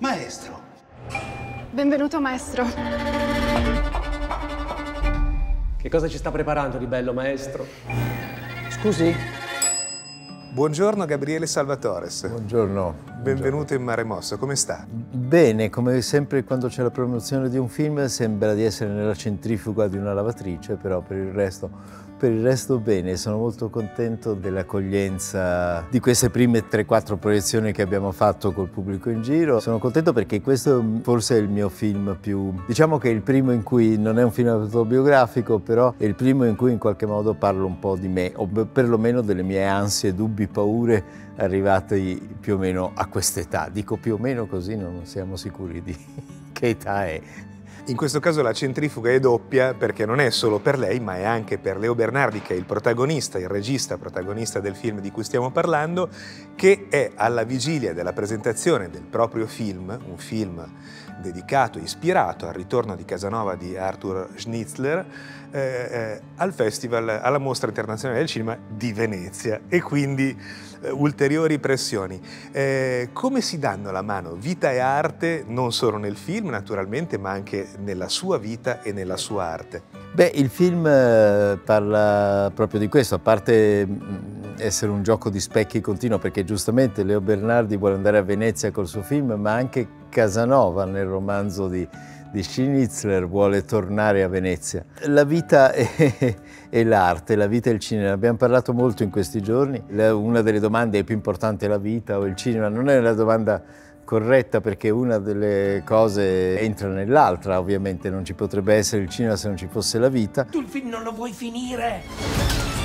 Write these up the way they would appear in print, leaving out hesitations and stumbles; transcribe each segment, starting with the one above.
Maestro. Benvenuto, maestro. Che cosa ci sta preparando di bello, maestro? Scusi? Buongiorno Gabriele Salvatores. Buongiorno. Benvenuto in Mare Mosso, come sta? Bene, come sempre quando c'è la promozione di un film sembra di essere nella centrifuga di una lavatrice, però per il resto bene. Sono molto contento dell'accoglienza di queste prime 3-4 proiezioni che abbiamo fatto col pubblico in giro. Sono contento perché questo forse è il mio film più... Diciamo che è il primo in cui non è un film autobiografico, però è il primo in cui in qualche modo parlo un po' di me, o perlomeno delle mie ansie, dubbi, paure arrivate più o meno a quest'età. Dico più o meno così non siamo sicuri di che età è. In questo caso la centrifuga è doppia perché non è solo per lei, ma è anche per Leo Bernardi, che è il protagonista, il regista protagonista del film di cui stiamo parlando, che è alla vigilia della presentazione del proprio film, un film dedicato, ispirato al ritorno di Casanova di Arthur Schnitzler, al festival, alla Mostra Internazionale del Cinema di Venezia, e quindi ulteriori pressioni. Come si danno la mano vita e arte, non solo nel film naturalmente, ma anche nella sua vita e nella sua arte? Beh, il film parla proprio di questo, a parte essere un gioco di specchi continuo, perché giustamente Leo Bernardi vuole andare a Venezia col suo film, ma anche Casanova nel romanzo di Schnitzler vuole tornare a Venezia. La vita è l'arte, la vita è il cinema. Abbiamo parlato molto in questi giorni. Una delle domande: è più importante la vita o il cinema? Non è una domanda corretta, perché una delle cose entra nell'altra, ovviamente. Non ci potrebbe essere il cinema se non ci fosse la vita. Tu il film non lo vuoi finire?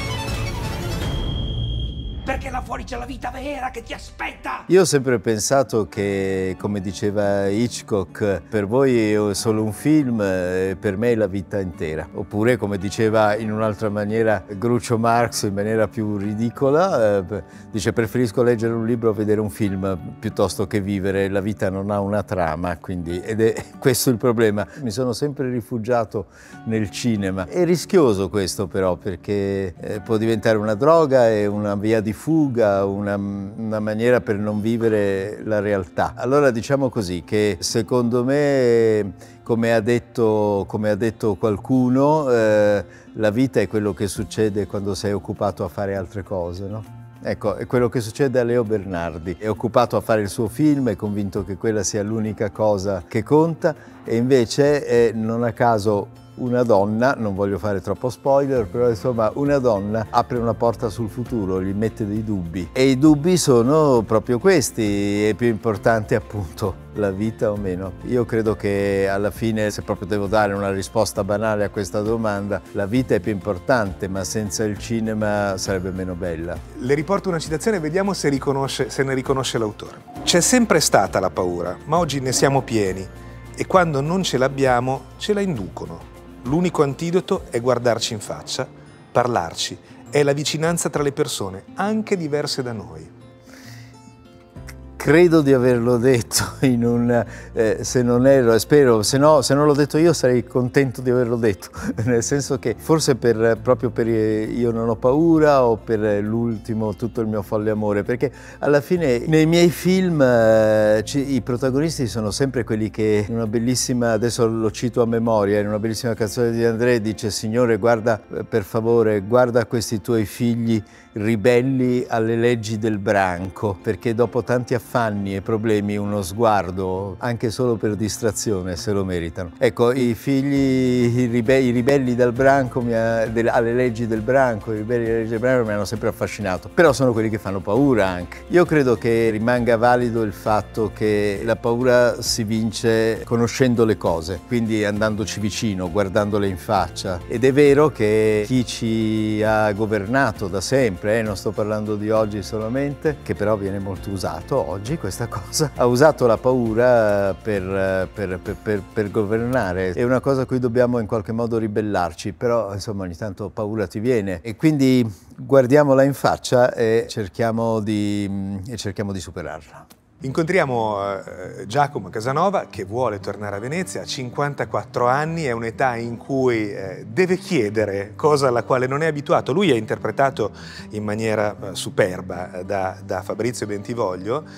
Perché là fuori c'è la vita vera che ti aspetta! Io ho sempre pensato che, come diceva Hitchcock, per voi è solo un film, per me è la vita intera. Oppure, come diceva in un'altra maniera Groucho Marx, in maniera più ridicola, dice: preferisco leggere un libro o vedere un film piuttosto che vivere. La vita non ha una trama, quindi, ed è questo il problema. Mi sono sempre rifugiato nel cinema. È rischioso questo però, perché può diventare una droga e una via di fuga, una maniera per non vivere la realtà. Allora diciamo così, che secondo me, come ha detto qualcuno, la vita è quello che succede quando sei occupato a fare altre cose, no? Ecco, è quello che succede a Leo Bernardi. È occupato a fare il suo film, è convinto che quella sia l'unica cosa che conta, e invece non a caso una donna, non voglio fare troppo spoiler, però insomma una donna apre una porta sul futuro, gli mette dei dubbi, e i dubbi sono proprio questi: è più importante appunto la vita o meno? Io credo che alla fine, se proprio devo dare una risposta banale a questa domanda, la vita è più importante, ma senza il cinema sarebbe meno bella. Le riporto una citazione e vediamo se ne riconosce l'autore. C'è sempre stata la paura, ma oggi ne siamo pieni, e quando non ce l'abbiamo ce la inducono. L'unico antidoto è guardarci in faccia, parlarci, è la vicinanza tra le persone, anche diverse da noi. Credo di averlo detto in un, se non erro, spero, se non l'ho detto io sarei contento di averlo detto, nel senso che forse proprio per Io non ho paura, o per l'ultimo Tutto il mio folle amore, perché alla fine nei miei film i protagonisti sono sempre quelli che, in una bellissima, adesso lo cito a memoria, in una bellissima canzone di André dice: Signore, guarda, per favore, guarda questi tuoi figli ribelli alle leggi del branco, perché dopo tanti affanni e problemi uno sguardo, anche solo per distrazione, se lo meritano. Ecco, i figli, i ribelli dal branco, alle leggi del branco, i ribelli alle leggi del branco mi hanno sempre affascinato, però sono quelli che fanno paura anche. Io credo che rimanga valido il fatto che la paura si vince conoscendo le cose, quindi andandoci vicino, guardandole in faccia. Ed è vero che chi ci ha governato da sempre, non sto parlando di oggi solamente, che però viene molto usato oggi, questa cosa, ha usato la paura per governare. È una cosa a cui dobbiamo in qualche modo ribellarci, però insomma ogni tanto paura ti viene, e quindi guardiamola in faccia e cerchiamo di superarla. Incontriamo Giacomo Casanova, che vuole tornare a Venezia, ha 54 anni, è un'età in cui deve chiedere, cosa alla quale non è abituato. Lui è interpretato in maniera superba da Fabrizio Bentivoglio,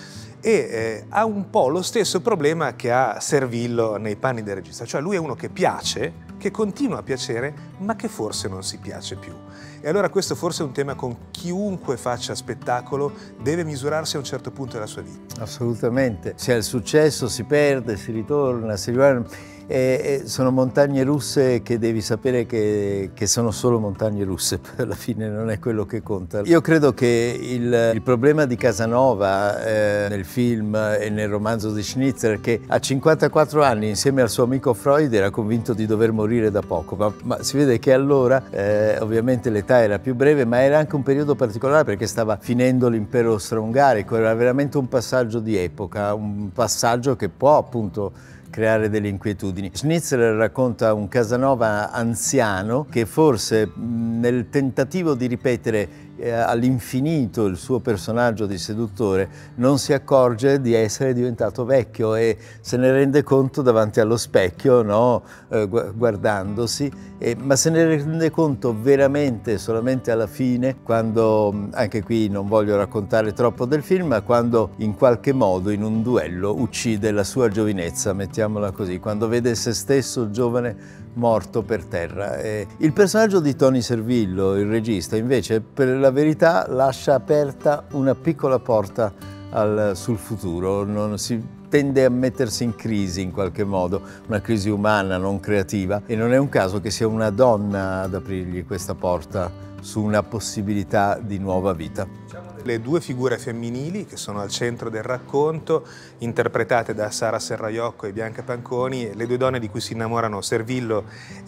e ha un po' lo stesso problema che ha Servillo nei panni del regista, cioè lui è uno che piace, che continua a piacere, ma che forse non si piace più. E allora questo forse è un tema con chiunque faccia spettacolo deve misurarsi a un certo punto della sua vita. Assolutamente, si ha il successo, si perde, si ritorna, si ritorna. Sono montagne russe che devi sapere che sono solo montagne russe, alla fine non è quello che conta. Io credo che il problema di Casanova nel film e nel romanzo di Schnitzer, che a 54 anni insieme al suo amico Freud era convinto di dover morire da poco, ma si vede che allora ovviamente l'età era più breve, ma era anche un periodo particolare perché stava finendo l'impero austro-ungarico, era veramente un passaggio di epoca, un passaggio che può appunto creare delle inquietudini. Schnitzer racconta un Casanova anziano che forse nel tentativo di ripetere all'infinito il suo personaggio di seduttore non si accorge di essere diventato vecchio e se ne rende conto davanti allo specchio, no? Guardandosi, ma se ne rende conto veramente solamente alla fine, quando, anche qui non voglio raccontare troppo del film, ma quando in qualche modo in un duello uccide la sua giovinezza, mettiamola così, quando vede se stesso giovane morto per terra. Il personaggio di Tony Servillo, il regista, invece, per la verità lascia aperta una piccola porta sul futuro, non si tende a mettersi in crisi in qualche modo, una crisi umana, non creativa, e non è un caso che sia una donna ad aprirgli questa porta su una possibilità di nuova vita. Le due figure femminili che sono al centro del racconto, interpretate da Sara Serraiocco e Bianca Panconi, le due donne di cui si innamorano Servillo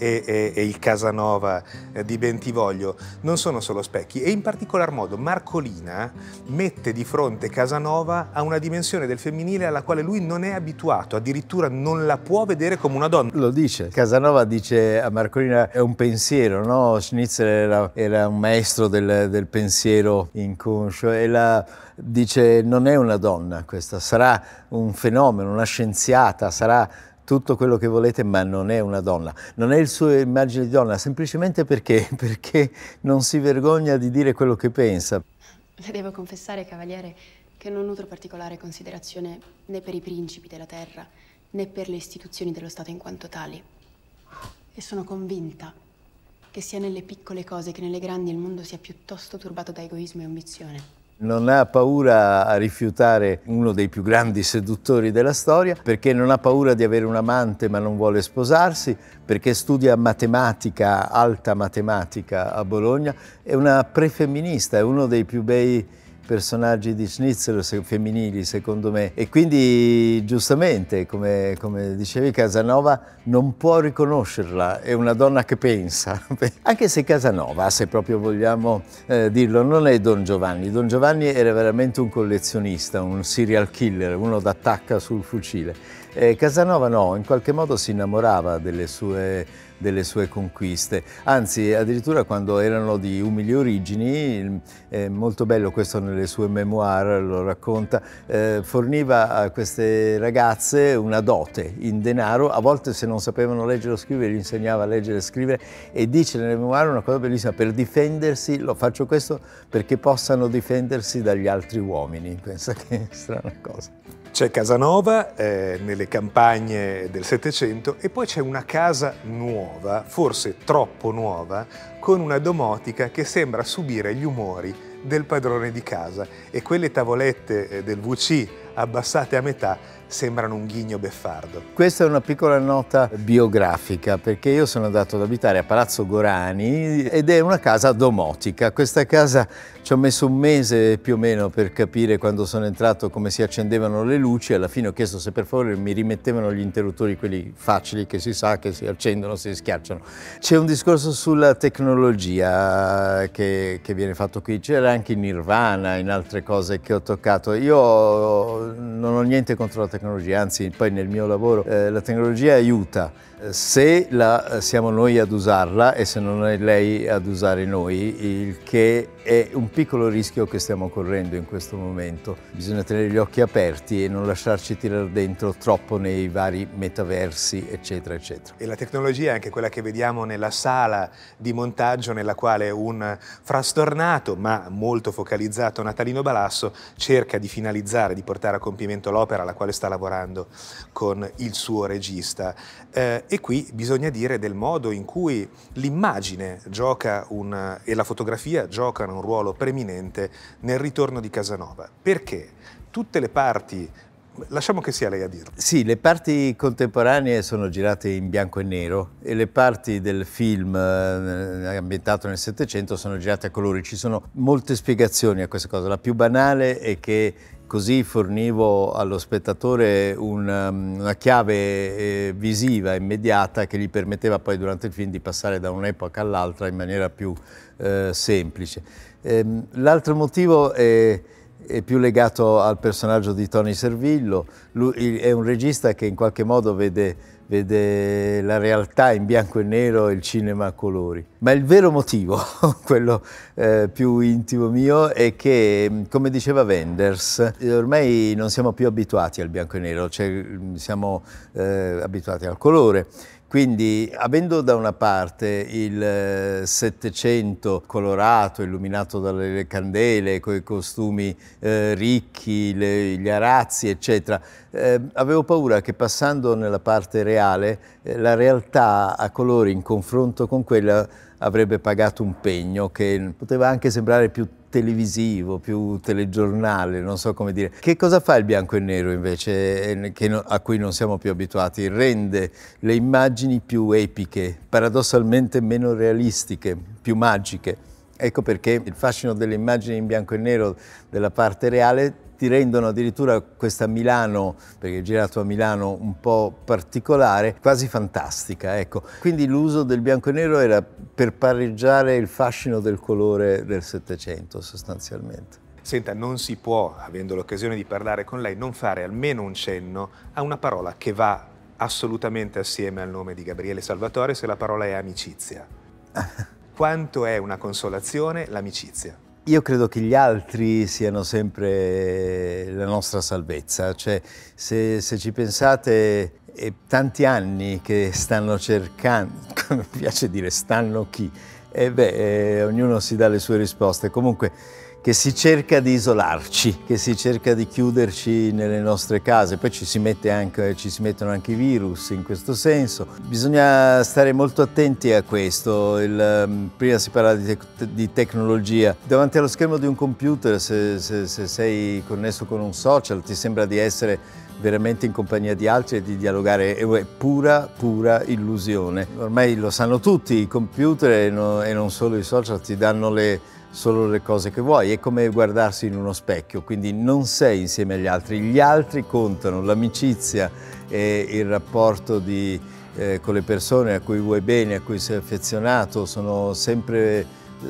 e il Casanova di Bentivoglio, non sono solo specchi, e in particolar modo Marcolina mette di fronte Casanova a una dimensione del femminile alla quale lui non è abituato, addirittura non la può vedere come una donna. Lo dice, Casanova dice a Marcolina è un pensiero, no? Schnitzer era un maestro del pensiero inconscio, e dice non è una donna questa, sarà un fenomeno, una scienziata, sarà tutto quello che volete, ma non è una donna. Non è il suo immagine di donna, semplicemente perché non si vergogna di dire quello che pensa. Le devo confessare, cavaliere, che non nutro particolare considerazione né per i principi della terra, né per le istituzioni dello Stato in quanto tali. E sono convinta che sia nelle piccole cose che nelle grandi il mondo sia piuttosto turbato da egoismo e ambizione. Non ha paura a rifiutare uno dei più grandi seduttori della storia, perché non ha paura di avere un amante ma non vuole sposarsi, perché studia matematica, alta matematica a Bologna, è una prefemminista, è uno dei più bei personaggi di Schnitzer femminili secondo me, e quindi giustamente come dicevi Casanova non può riconoscerla, è una donna che pensa, anche se Casanova, se proprio vogliamo dirlo, non è Don Giovanni. Don Giovanni era veramente un collezionista, un serial killer, uno d'attacca sul fucile. Casanova no, in qualche modo si innamorava delle sue conquiste, anzi addirittura quando erano di umili origini, è molto bello questo nelle sue memoir, lo racconta, forniva a queste ragazze una dote in denaro, a volte se non sapevano leggere o scrivere gli insegnava a leggere e scrivere, e dice nelle memoir una cosa bellissima: per difendersi, lo faccio questo perché possano difendersi dagli altri uomini. Pensa che strana cosa. C'è Casanova nelle campagne del Settecento e poi c'è una casa nuova, forse troppo nuova, con una domotica che sembra subire gli umori del padrone di casa, e quelle tavolette del WC abbassate a metà sembrano un ghigno beffardo. Questa è una piccola nota biografica, perché io sono andato ad abitare a Palazzo Gorani ed è una casa domotica. Questa casa ci ho messo un mese più o meno per capire, quando sono entrato, come si accendevano le luci. Alla fine ho chiesto se per favore mi rimettevano gli interruttori, quelli facili che si sa che si accendono, si schiacciano. C'è un discorso sulla tecnologia che viene fatto qui, c'era anche in Nirvana, in altre cose che ho toccato. Io non ho niente contro la tecnologia, anzi poi nel mio lavoro la tecnologia aiuta se siamo noi ad usarla e se non è lei ad usare noi, il che è un piccolo rischio che stiamo correndo in questo momento. Bisogna tenere gli occhi aperti e non lasciarci tirare dentro troppo nei vari metaversi, eccetera, eccetera. E la tecnologia è anche quella che vediamo nella sala di montaggio, nella quale un frastornato ma molto focalizzato Natalino Balasso cerca di finalizzare, di portare a compimento l'opera alla quale sta lavorando con il suo regista. E qui bisogna dire del modo in cui l'immagine e la fotografia giocano un ruolo preminente nel ritorno di Casanova. Perché tutte le parti, lasciamo che sia lei a dirlo. Sì, le parti contemporanee sono girate in bianco e nero e le parti del film ambientato nel Settecento sono girate a colori. Ci sono molte spiegazioni a questa cosa. La più banale è che così fornivo allo spettatore una chiave visiva immediata che gli permetteva poi durante il film di passare da un'epoca all'altra in maniera più semplice. L'altro motivo è più legato al personaggio di Tony Servillo. Lui è un regista che in qualche modo vede la realtà in bianco e nero e il cinema a colori. Ma il vero motivo, quello più intimo mio, è che, come diceva Wenders, ormai non siamo più abituati al bianco e nero, cioè siamo abituati al colore. Quindi, avendo da una parte il Settecento colorato, illuminato dalle candele, con i costumi ricchi, gli arazzi, eccetera, avevo paura che passando nella parte reale, la realtà a colori in confronto con quella avrebbe pagato un pegno che poteva anche sembrare più televisivo, più telegiornale, non so come dire. Che cosa fa il bianco e nero invece, a cui non siamo più abituati? Rende le immagini più epiche, paradossalmente meno realistiche, più magiche. Ecco perché il fascino delle immagini in bianco e nero della parte reale ti rendono addirittura questa Milano, perché è girato a Milano, un po' particolare, quasi fantastica, ecco. Quindi l'uso del bianco e nero era per pareggiare il fascino del colore del Settecento, sostanzialmente. Senta, non si può, avendo l'occasione di parlare con lei, non fare almeno un cenno a una parola che va assolutamente assieme al nome di Gabriele Salvatore, se la parola è amicizia. Quanto è una consolazione l'amicizia? Io credo che gli altri siano sempre la nostra salvezza, cioè se ci pensate è tanti anni che stanno cercando, mi piace dire stanno chi, ognuno si dà le sue risposte, comunque che si cerca di isolarci, che si cerca di chiuderci nelle nostre case, poi ci si mettono anche i virus in questo senso. Bisogna stare molto attenti a questo. Prima si parla di tecnologia. Davanti allo schermo di un computer, se sei connesso con un social, ti sembra di essere veramente in compagnia di altri e di dialogare, è pura illusione. Ormai lo sanno tutti, i computer e non solo i social ti danno solo le cose che vuoi, è come guardarsi in uno specchio, quindi non sei insieme agli altri contano, l'amicizia e il rapporto con le persone a cui vuoi bene, a cui sei affezionato, sono sempre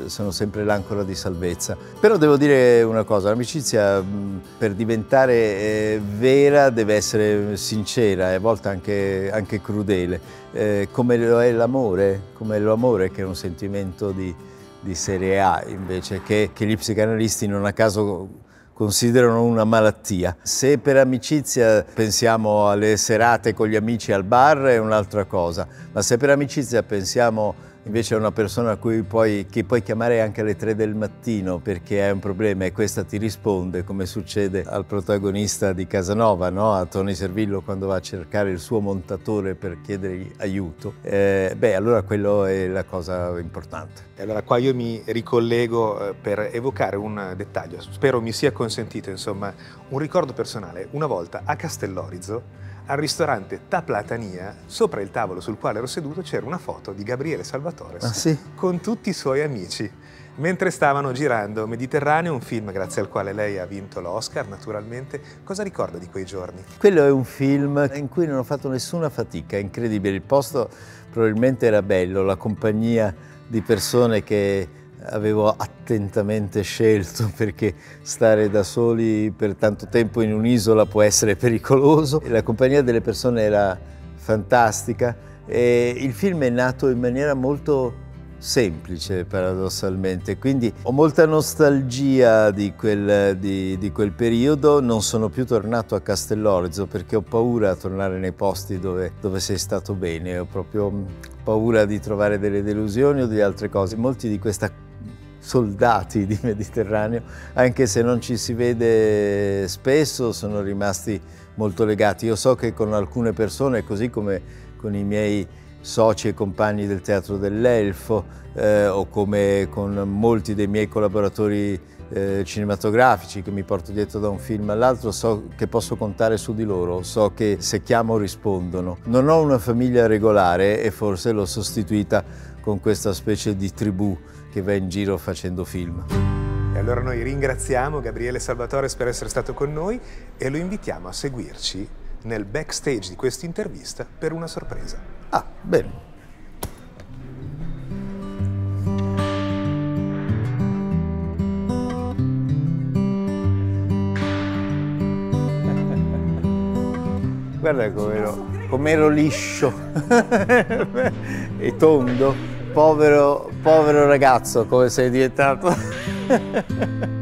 l'ancora di salvezza. Però devo dire una cosa, l'amicizia per diventare vera deve essere sincera e a volte anche crudele, come lo è l'amore, che è un sentimento di serie A invece, che gli psicanalisti non a caso considerano una malattia. Se per amicizia pensiamo alle serate con gli amici al bar è un'altra cosa, ma se per amicizia pensiamo invece a una persona che puoi chiamare anche alle 3 del mattino perché hai un problema e questa ti risponde, come succede al protagonista di Casanova, no? A Tony Servillo quando va a cercare il suo montatore per chiedergli aiuto, allora quello è la cosa importante. E allora qua io mi ricollego per evocare un dettaglio, spero mi sia consentito, insomma, un ricordo personale. Una volta a Castellorizo, al ristorante Ta Platania, sopra il tavolo sul quale ero seduto c'era una foto di Gabriele Salvatore con tutti i suoi amici, mentre stavano girando Mediterraneo, un film grazie al quale lei ha vinto l'Oscar, naturalmente. Cosa ricorda di quei giorni? Quello è un film in cui non ho fatto nessuna fatica, è incredibile. Il posto probabilmente era bello, la compagnia di persone che avevo attentamente scelto, perché stare da soli per tanto tempo in un'isola può essere pericoloso. La compagnia delle persone era fantastica e il film è nato in maniera molto semplice paradossalmente, quindi ho molta nostalgia di quel periodo. Non sono più tornato a Castellorzo perché ho paura a tornare nei posti dove sei stato bene, ho proprio paura di trovare delle delusioni o di altre cose. Molti di questi soldati di Mediterraneo, anche se non ci si vede spesso, sono rimasti molto legati. Io so che con alcune persone, così come con i miei soci e compagni del Teatro dell'Elfo o come con molti dei miei collaboratori cinematografici che mi porto dietro da un film all'altro, so che posso contare su di loro, so che se chiamo rispondono. Non ho una famiglia regolare e forse l'ho sostituita con questa specie di tribù che va in giro facendo film. E allora noi ringraziamo Gabriele Salvatores per essere stato con noi e lo invitiamo a seguirci nel backstage di questa intervista per una sorpresa. Ah, bene. Guarda com'ero liscio e tondo. Povero ragazzo, come sei diventato.